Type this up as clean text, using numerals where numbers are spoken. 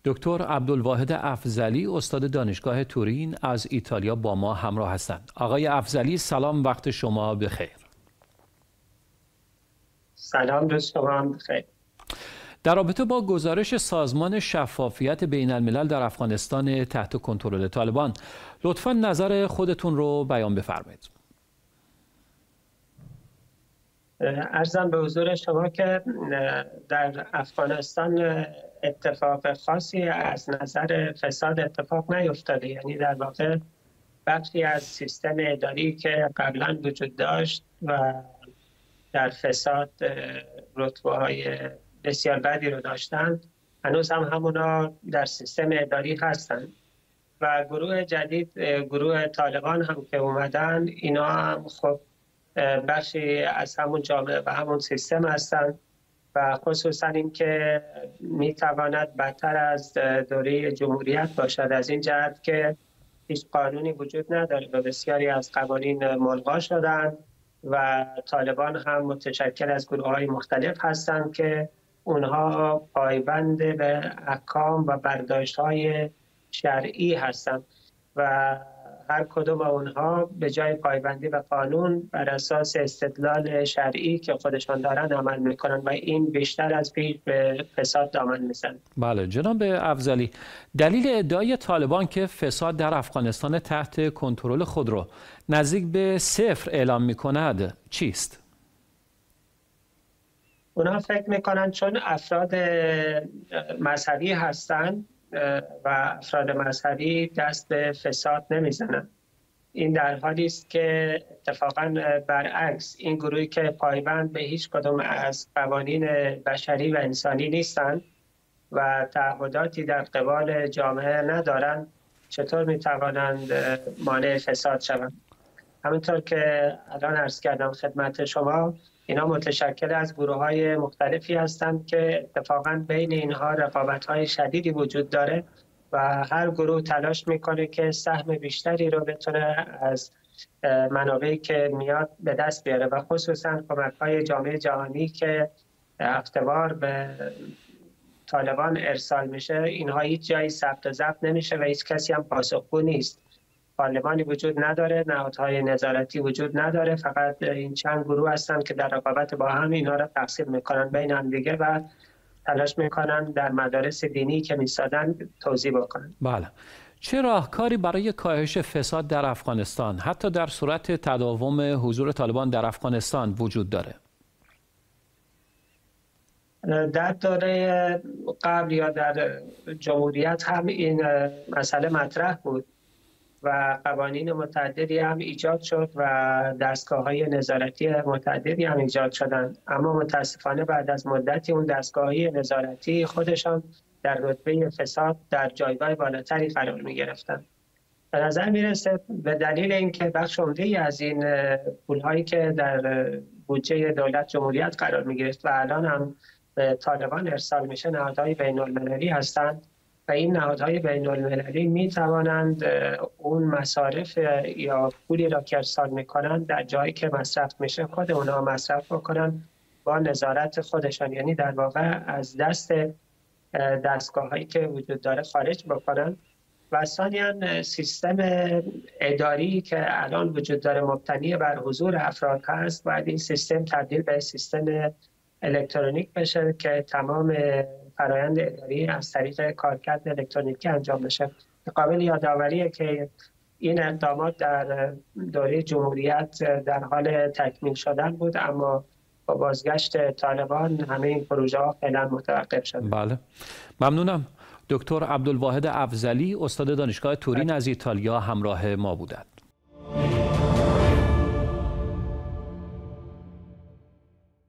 دکتر عبدالواحد افضلی استاد دانشگاه تورین از ایتالیا با ما همراه هستند. آقای افضلی سلام، وقت شما بخیر. سلام، روز شما هم بخیر. در رابطه با گزارش سازمان شفافیت بین الملل در افغانستان تحت کنترل طالبان، لطفاً نظر خودتون رو بیان بفرمایید. عرضم به حضور شما که در افغانستان اتفاق خاصی از نظر فساد اتفاق نیفتاده، یعنی در واقع بخشی از سیستم اداری که قبلا وجود داشت و در فساد رتبه‌های بسیار بدی رو داشتند، هنوز هم همونا در سیستم اداری هستند و گروه جدید، گروه طالبان هم که اومدن، اینا هم خب بخشی از همون جامعه و همون سیستم هستند و خصوصا اینکه میتواند بدتر از دوره جمهوریت باشد، از این جهت که هیچ قانونی وجود نداره و بسیاری از قوانین ملغا شدند و طالبان هم متشکل از گروه‌های مختلف هستند که اونها پایبند به احکام و برداشت‌های شرعی هستند و هر کدوم اونها به جای پایبندی به قانون بر اساس استدلال شرعی که خودشان دارن عمل میکنن و این بیشتر از پیش به فساد دامن میزنه. بله جناب افضلی، دلیل ادعای طالبان که فساد در افغانستان تحت کنترل خود رو نزدیک به صفر اعلام میکند چیست؟ اونا فکر میکنن چون افراد مذهبی هستند و افراد مذهبی دست به فساد نمیزنند. این در حالی است که اتفاقا برعکس، این گروهی که پایبند به هیچ کدام از قوانین بشری و انسانی نیستند و تعهداتی در قبال جامعه ندارند، چطور میتوانند مانع فساد شوند؟ همونطور که الان عرض کردم خدمت شما، اینا متشکل از گروه‌های مختلفی هستند که اتفاقاً بین اینها رقابت‌های شدیدی وجود داره و هر گروه تلاش میکنه که سهم بیشتری رو بتونه از منابعی که میاد به دست بیاره و خصوصاً کمک‌های جامعه جهانی که هفته‌وار به طالبان ارسال میشه، اینها هیچ جایی ثبت و ضبط نمیشه و هیچ کسی هم پاسخگو نیست. پارلمانی وجود نداره، نهادهای نظارتی وجود نداره، فقط این چند گروه هستن که در رقابت با هم اینها را تقسیم میکنن بین هم دیگه و تلاش میکنن در مدارس دینی که میسادن توزیع بکنن. بله. چه راهکاری برای کاهش فساد در افغانستان حتی در صورت تداوم حضور طالبان در افغانستان وجود داره؟ در دوره قبل یا در جمهوریت هم این مسئله مطرح بود و قوانین متعددی هم ایجاد شد و دستگاه‌های نظارتی متعددی هم ایجاد شدند، اما متاسفانه بعد از مدتی اون دستگاه‌های نظارتی خودشان در رتبه فساد در جایگاه بالاتری قرار می‌گرفتند. به نظر میرسه به دلیل اینکه بخش عمده‌ای از این پول‌هایی که در بودجه دولت جمهوریت قرار می‌گرفت و الان هم به طالبان ارسال میشه، نهادهای بین‌المللی هستند و این نهادهای بین‌المللی می توانند اون مصارف یا پولی را که ارسال میکنند در جایی که مصرف میشه خود اونها مصرف بکنن با نظارت خودشان، یعنی در واقع از دست دستگاه‌هایی که وجود داره خارج بکنن. و ثانیاً سیستم اداری که الان وجود داره مبتنی بر حضور افراد هست، باید این سیستم تبدیل به سیستم الکترونیک بشه که تمام فرایند اداری از طریق کارکرد الکترونیکی انجام بشه. قابل یادآوریه که این اقدامات در دوره جمهوریت در حال تکمیل شدن بود، اما با بازگشت طالبان همه این پروژه ها فعلا متوقف شد. بله، ممنونم. دکتر عبدالواحد افضلی استاد دانشگاه تورین از ایتالیا همراه ما بودند.